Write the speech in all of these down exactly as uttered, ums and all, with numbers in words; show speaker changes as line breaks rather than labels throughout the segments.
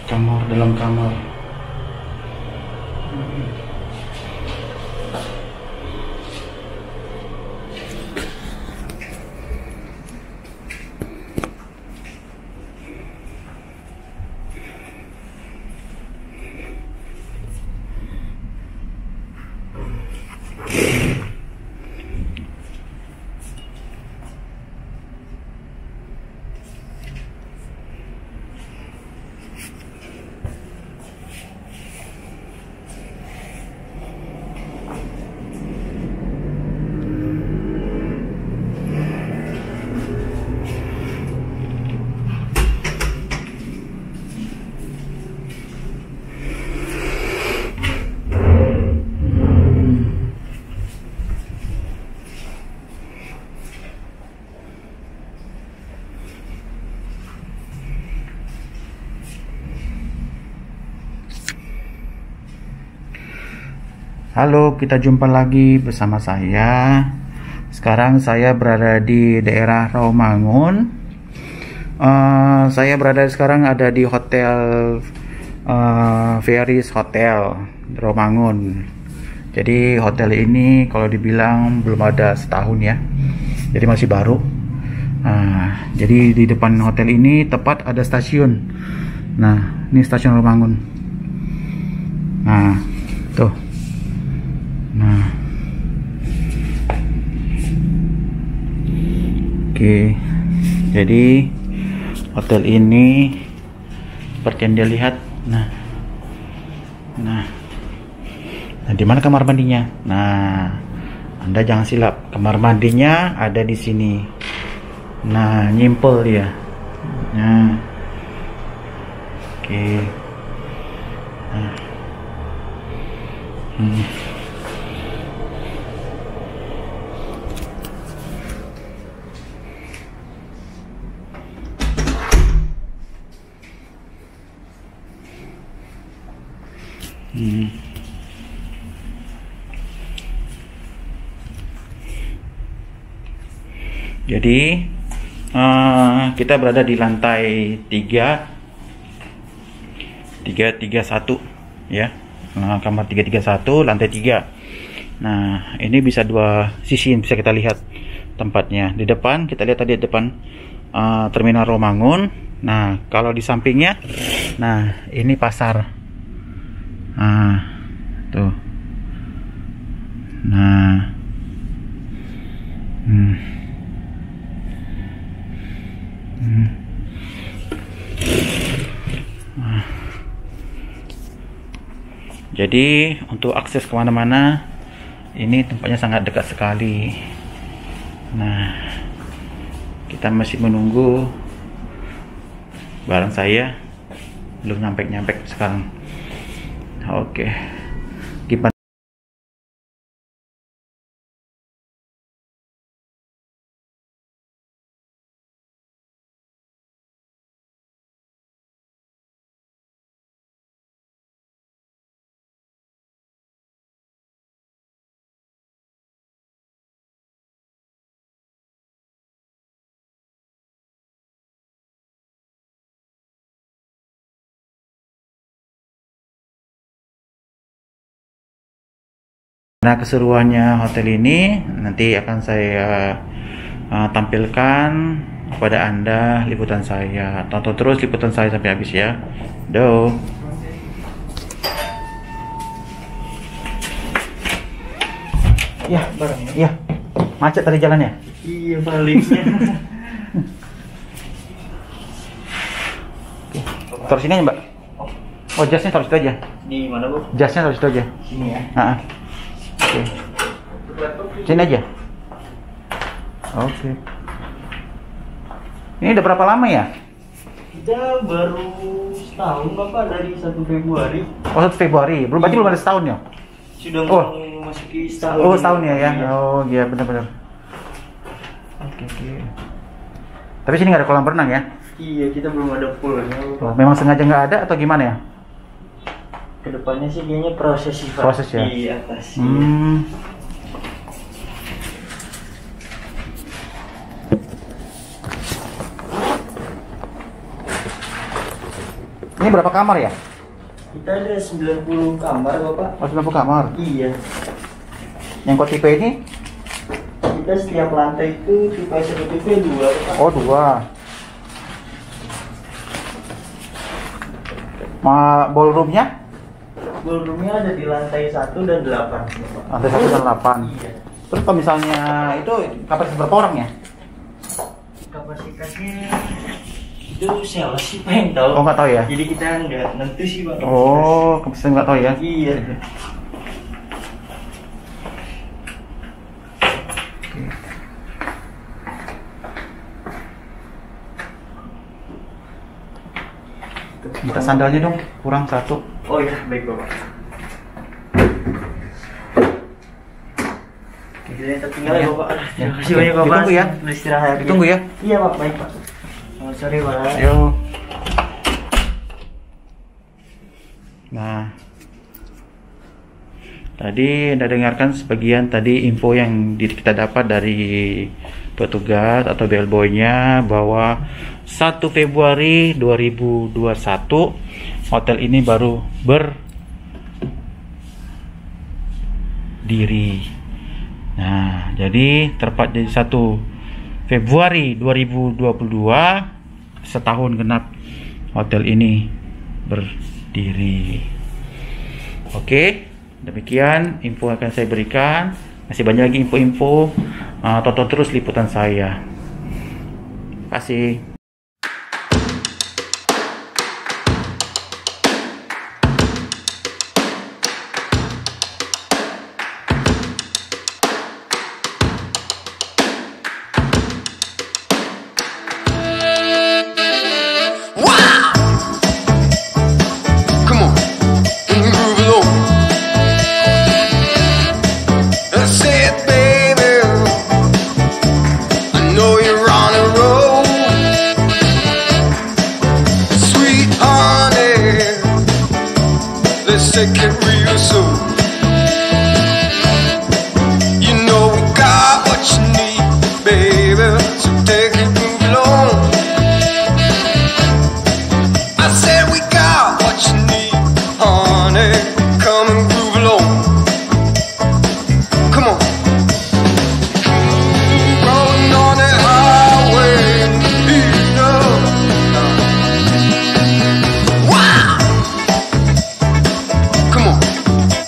Kamar dalam kamar. Halo, kita jumpa lagi bersama saya. Sekarang saya berada di daerah Rawamangun. Uh, saya berada sekarang ada di hotel uh, Veris Hotel Rawamangun. Jadi hotel ini kalau dibilang belum ada setahun ya, jadi masih baru. Uh, jadi di depan hotel ini tepat ada stasiun. Nah, ini stasiun Rawamangun. Nah, tuh. Nah, oke, jadi hotel ini seperti yang dia lihat. Nah, nah, nah, di mana kamar mandinya? Nah, Anda jangan silap, kamar mandinya ada di sini. Nah, nyimpel dia. Nah, oke, nah, hmm. Hmm. Jadi uh, kita berada di lantai tiga tiga tiga satu ya. Nah, kamar tiga tiga satu lantai tiga. Nah, ini bisa dua sisi yang bisa kita lihat tempatnya. Di depan kita lihat tadi di depan uh, terminal Rawamangun. Nah, kalau di sampingnya, nah ini pasar. Nah, tuh. Nah, hmm. Hmm. Nah. Jadi untuk akses kemana-mana ini tempatnya sangat dekat sekali. Nah, kita masih menunggu barang saya belum nyampe-nyampe sekarang. Oke, gimana? Nah, keseruannya hotel ini nanti akan saya uh, tampilkan kepada Anda liputan saya. Tonton terus liputan saya sampai habis ya. Do. Ya, barangnya. Iya. Macet tadi jalannya.
Iya, baliknya.
Taruh sini aja, Mbak. Oh, jasnya taruh situ aja.
Di mana, Bu?
Jasnya taruh situ aja.
Sini ya.
Nah, oke. Sini aja. Oke. Ini udah berapa lama ya?
Kita baru setahun, Bapak, dari satu Februari.
Oh, satu Februari. Belum, berarti belum ada setahun ya?
Sudah
Oh.
mau memasuki setahun.
Oh, setahun ya ya.
Iya.
Oh, iya benar-benar. Oke, oke. Tapi sini nggak ada kolam renang ya?
Iya, kita belum ada poolnya.
Oh, memang sengaja nggak ada atau gimana ya?
Kedepannya sih kayaknya proses sih, Pak.
Proses ya?
Di atas.
Hmm. Ini Ini berapa kamar ya?
Kita ada sembilan puluh kamar, Bapak.
Oh, sembilan puluh kamar.
Iya.
Yang kok tipe ini?
Kita setiap lantai itu tipe satu tipe dua, Bapak.
Oh, dua. Ma ballroomnya?
Ballroomnya ada di lantai satu dan delapan, Bapak.
Lantai satu dan delapan.
Iya.
Terus kalau misalnya itu kapasitas berapa orang ya?
Kapasitasnya itu sales sih pengen tahu.
Oh, nggak tahu ya?
Jadi kita nggak nentu sih, Pak.
Oh, kapasitas nggak tahu ya?
Iya.
Minta sandalnya dong, kurang satu.
Oh iya, baik Bapak. Kita tinggal ya, Bapak. Terima kasih banyak, Bapak.
Ditunggu ya.
Istirahat.
Ditunggu ya.
Iya, Pak. Baik, Pak. Oh, sorry, Pak.
Ayo. Nah, tadi Anda dengarkan sebagian tadi info yang di- kita dapat dari petugas atau bellboy-nya bahwa satu Februari dua ribu dua puluh satu hotel ini baru berdiri. Nah, jadi tepat jadi satu Februari dua ribu dua puluh dua, setahun genap hotel ini berdiri. Oke, demikian info yang akan saya berikan. Masih banyak lagi info-info. Uh, tonton terus liputan saya. Terima kasih.
Come on, move along. That's it, baby. I know you're on a roll, sweet honey. Let's take it real slow. You know we got what you need, baby. So take it, move along. I said we got what you need, honey. Come and groove along. Come on. Rolling on the highway, beating up. Wow. Come on.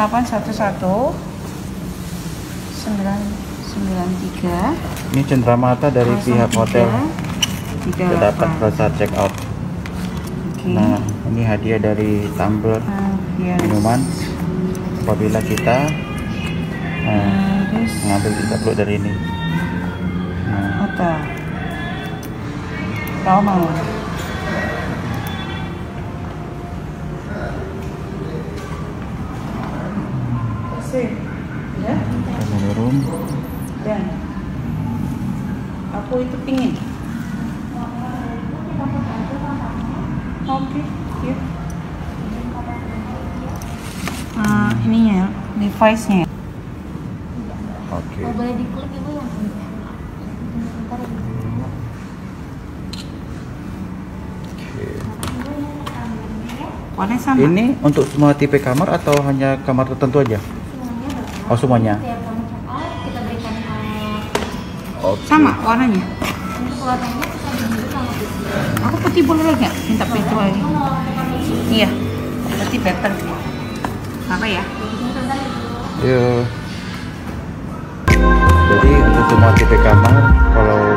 delapan satu satu sembilan sembilan tiga.
Ini cenderamata dari pihak hotel.
Tiga
Kita dapat proses check out.
Okay.
Nah, ini hadiah dari tumbler
Uh, yes.
minuman apabila kita uh,
Uh, this
mengambil tiga puluh dari ini. Nah,
hotel Rawamangun. Ya,
family room.
dan aku itu pingin. Oke, ya. Uh, ininya, device-nya.
Oke.
Oh, boleh diklik ibu yang ini.
Warnanya sama.
Ini untuk semua tipe kamar atau hanya kamar tertentu aja?
Semuanya bapak.
Oh, semuanya.
Setiap kamu check out kita berikan uh,
Oke.
Sama warnanya.
ini warnanya bisa biru sama putih.
Aku putih boleh lagi nggak? Minta putih lagi.
Kamu mau kita putih?
Iya, berarti better. Apa ya?
Sebentar ibu.
Yuk. Jadi untuk semua tipe kamar, kalau